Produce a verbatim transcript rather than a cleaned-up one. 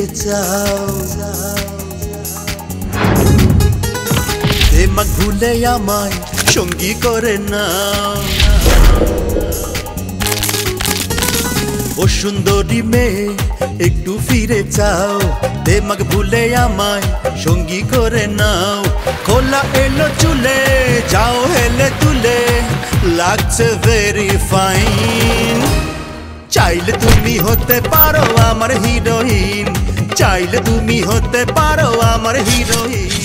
চাও দেমাগ ভুলে আমায় সঙ্গী করে নাও ও সুন্দরী মেয়ে একটু ফিরে চাও দেমাগ ভুলে আমায় সঙ্গী করে নাও খোলা এলো চুলে যাও হেলে তুলে লাগছে ভেরি ফাইন চাইলে তুমি হতে পারো আমার হিরোইন চাইলে তুমি হতে পারো আমার হিরোইন